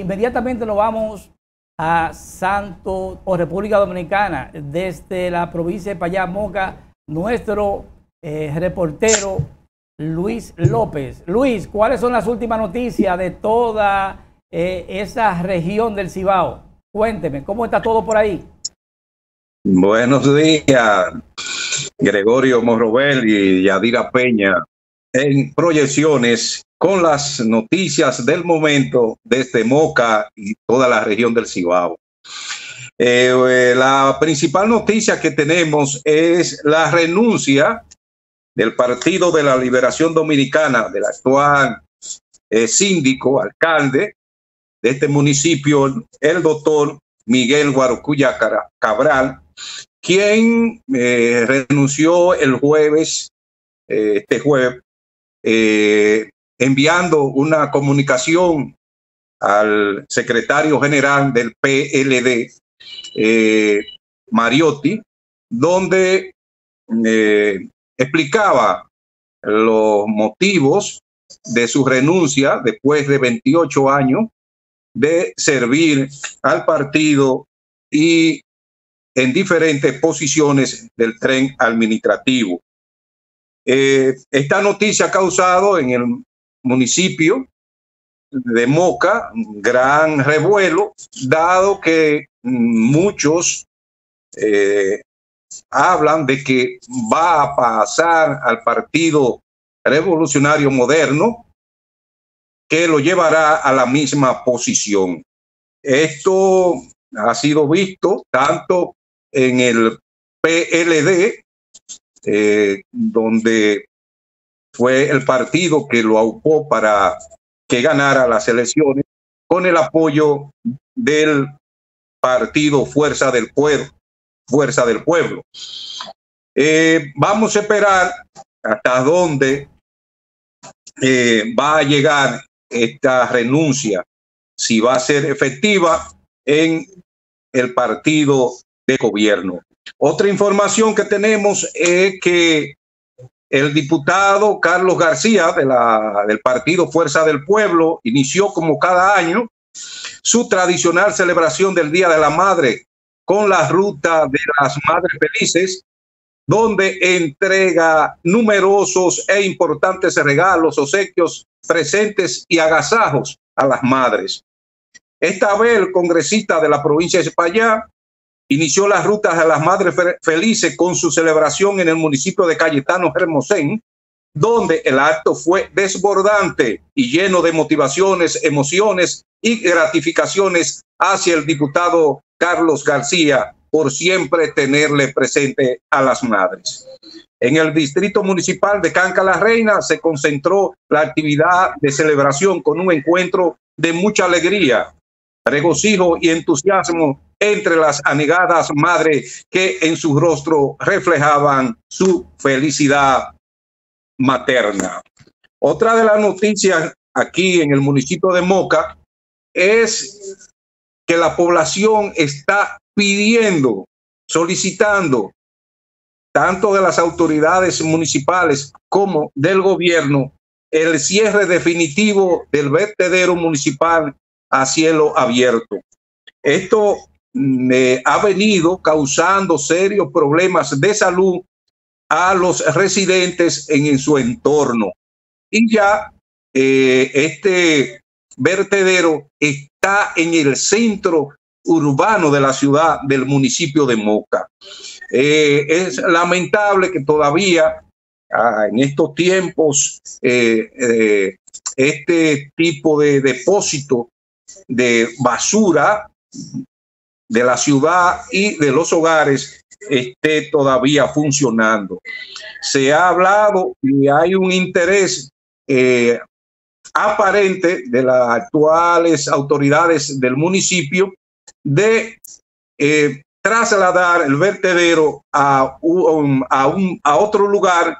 inmediatamente nos vamos a Santo o República Dominicana, desde la provincia de Payá, Moca, nuestro reportero Luis López. Luis, ¿cuáles son las últimas noticias de toda esa región del Cibao? Cuénteme, ¿cómo está todo por ahí? Buenos días, Gregorio Morrobel y Yadira Peña, en Proyecciones con las noticias del momento desde Moca y toda la región del Cibao. La principal noticia que tenemos es la renuncia del Partido de la Liberación Dominicana, del actual síndico, alcalde de este municipio, el doctor Miguel Guarocuya Cabral, quien renunció el jueves, este jueves, enviando una comunicación al secretario general del PLD, Mariotti, donde explicaba los motivos de su renuncia después de 28 años de servir al partido y en diferentes posiciones del tren administrativo. Esta noticia ha causado en el municipio de Moca un gran revuelo, dado que muchos hablan de que va a pasar al Partido Revolucionario Moderno, que lo llevará a la misma posición. Esto ha sido visto tanto en el PLD, donde fue el partido que lo aupó para que ganara las elecciones, con el apoyo del partido Fuerza del Pueblo. Vamos a esperar hasta dónde va a llegar esta renuncia, si va a ser efectiva en el partido de gobierno. Otra información que tenemos es que el diputado Carlos García del partido Fuerza del Pueblo inició como cada año su tradicional celebración del Día de la Madre con la Ruta de las Madres Felices, donde entrega numerosos e importantes regalos, obsequios, presentes y agasajos a las madres. Esta vez el congresista de la provincia de Payá inició las rutas de las Madres Felices con su celebración en el municipio de Cayetano Hermosén, donde el acto fue desbordante y lleno de motivaciones, emociones y gratificaciones hacia el diputado Carlos García por siempre tenerle presente a las madres. En el distrito municipal de Canca la Reina se concentró la actividad de celebración con un encuentro de mucha alegría, regocijo y entusiasmo entre las anegadas madres que en su rostro reflejaban su felicidad materna. Otra de las noticias aquí en el municipio de Moca es que la población está pidiendo, solicitando, tanto de las autoridades municipales como del gobierno, el cierre definitivo del vertedero municipal a cielo abierto. Esto ha venido causando serios problemas de salud a los residentes en su entorno. Y ya este vertedero está en el centro urbano de la ciudad del municipio de Moca. Es lamentable que todavía en estos tiempos este tipo de depósito de basura de la ciudad y de los hogares esté todavía funcionando. Se ha hablado y hay un interés aparente de las actuales autoridades del municipio de trasladar el vertedero a otro lugar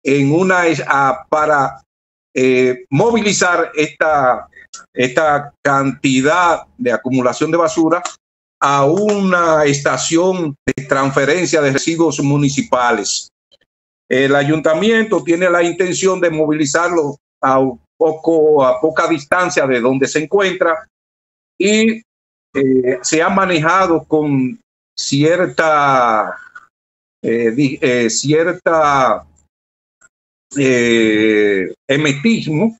para movilizar esta cantidad de acumulación de basura a una estación de transferencia de residuos municipales. El ayuntamiento tiene la intención de movilizarlo a poca distancia de donde se encuentra y se ha manejado con cierta emetismo,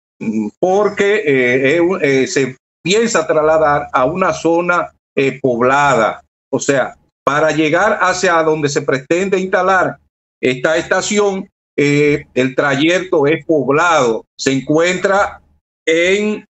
porque se piensa trasladar a una zona poblada. O sea, para llegar hacia donde se pretende instalar esta estación, el trayecto es poblado. Se encuentra en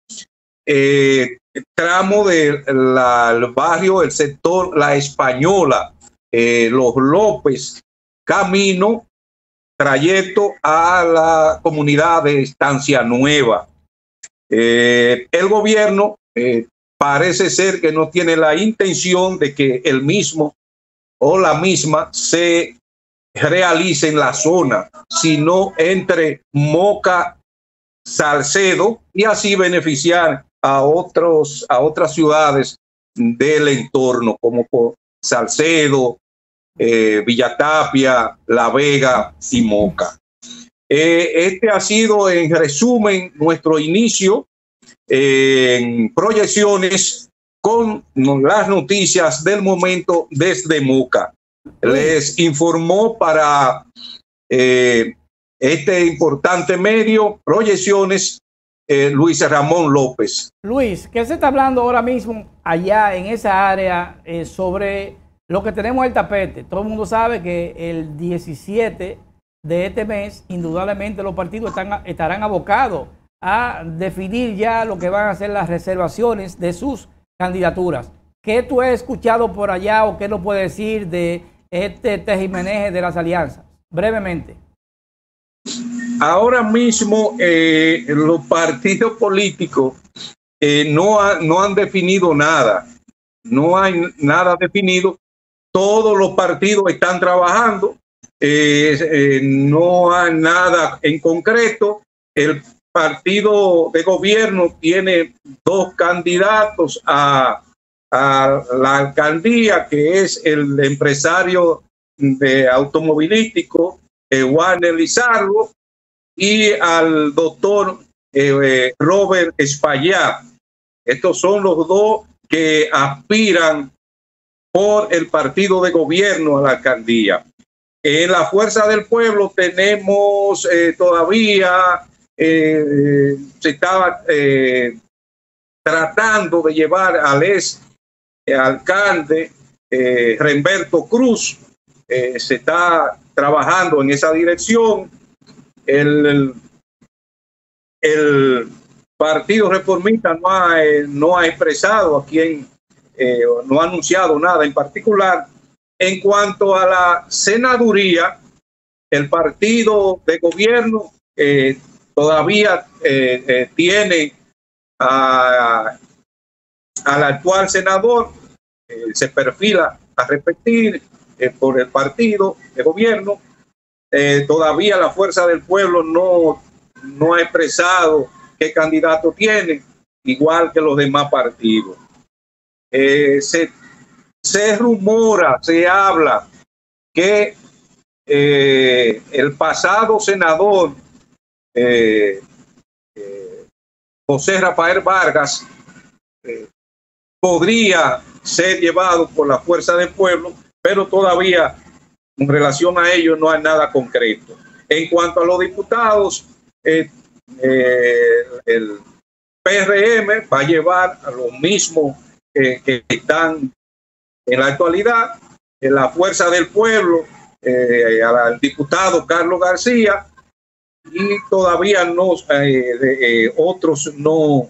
tramo del barrio, el sector La Española, Los López, camino, trayecto a la comunidad de Estancia Nueva. El gobierno parece ser que no tiene la intención de que el mismo o la misma se realice en la zona, sino entre Moca, Salcedo, y así beneficiar a otras ciudades del entorno, como por Salcedo, Villa Tapia, La Vega y Moca. Este ha sido, en resumen, nuestro inicio en proyecciones con las noticias del momento desde Moca. Les informó para este importante medio, Proyecciones, Luis Ramón López. Luis, ¿qué se está hablando ahora mismo allá en esa área sobre lo que tenemos en el tapete? Todo el mundo sabe que el 17 de este mes, indudablemente los partidos estarán abocados a definir ya lo que van a ser las reservaciones de sus candidaturas. ¿Qué tú has escuchado por allá o qué nos puedes decir de este tejimeneje de las alianzas? Brevemente. Ahora mismo los partidos políticos no han definido nada. No hay nada definido. Todos los partidos están trabajando. No hay nada en concreto. El partido de gobierno tiene dos candidatos a la alcaldía, que es el empresario de automovilístico Warner Lizardo, y al doctor Robert Espaillat. Estos son los dos que aspiran por el partido de gobierno a la alcaldía. En la Fuerza del Pueblo tenemos todavía, se estaba tratando de llevar al ex alcalde Remberto Cruz. Se está trabajando en esa dirección. El Partido Reformista no ha expresado a quién, no ha anunciado nada en particular. En cuanto a la senaduría, el partido de gobierno todavía tiene al actual senador, se perfila a repetir por el partido de gobierno. Todavía la Fuerza del Pueblo no ha expresado qué candidato tiene, igual que los demás partidos. Se rumora, se habla que el pasado senador José Rafael Vargas podría ser llevado por la Fuerza del Pueblo, pero todavía en relación a ello no hay nada concreto. En cuanto a los diputados, el PRM va a llevar a los mismos que están en la actualidad, en la Fuerza del Pueblo, al diputado Carlos García, y todavía otros no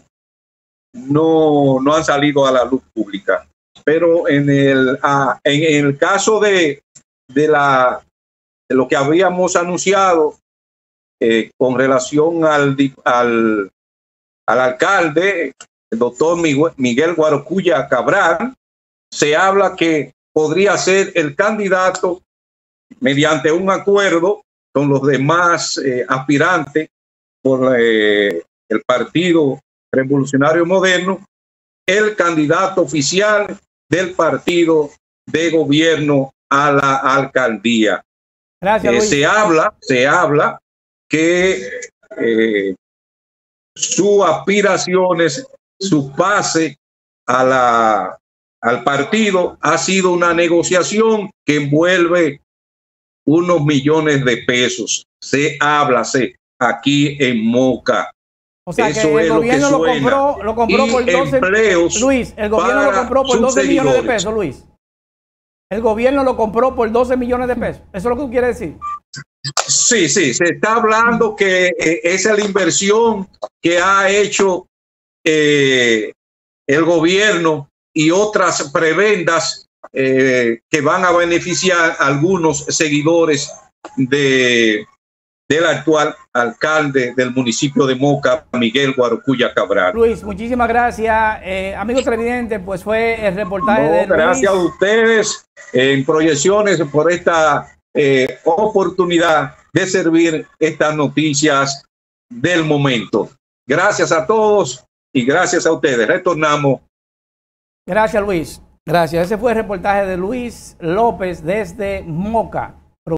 han salido a la luz pública. Pero en el caso de lo que habíamos anunciado con relación al alcalde, el doctor Miguel Guarocuya Cabral, se habla que podría ser el candidato mediante un acuerdo con los demás aspirantes por el Partido Revolucionario Moderno, el candidato oficial del partido de gobierno a la alcaldía. Gracias, se habla que sus aspiraciones, su base al partido ha sido una negociación que envuelve unos millones de pesos. Se habla aquí en Moca. O sea, eso que el gobierno lo compró por 12 millones. Luis, el gobierno lo compró por 12 millones de pesos, Luis. El gobierno lo compró por 12 millones de pesos. ¿Eso es lo que tú quieres decir? Sí, se está hablando que esa es la inversión que ha hecho el gobierno y otras prebendas que van a beneficiar a algunos seguidores del actual alcalde del municipio de Moca, Miguel Guarocuya Cabral. Luis, muchísimas gracias. Amigo televidente, pues fue el reportaje de Luis. Gracias a ustedes en Proyecciones por esta oportunidad de servir estas noticias del momento. Gracias a todos y gracias a ustedes. Retornamos. Gracias, Luis. Gracias. Ese fue el reportaje de Luis López desde Moca.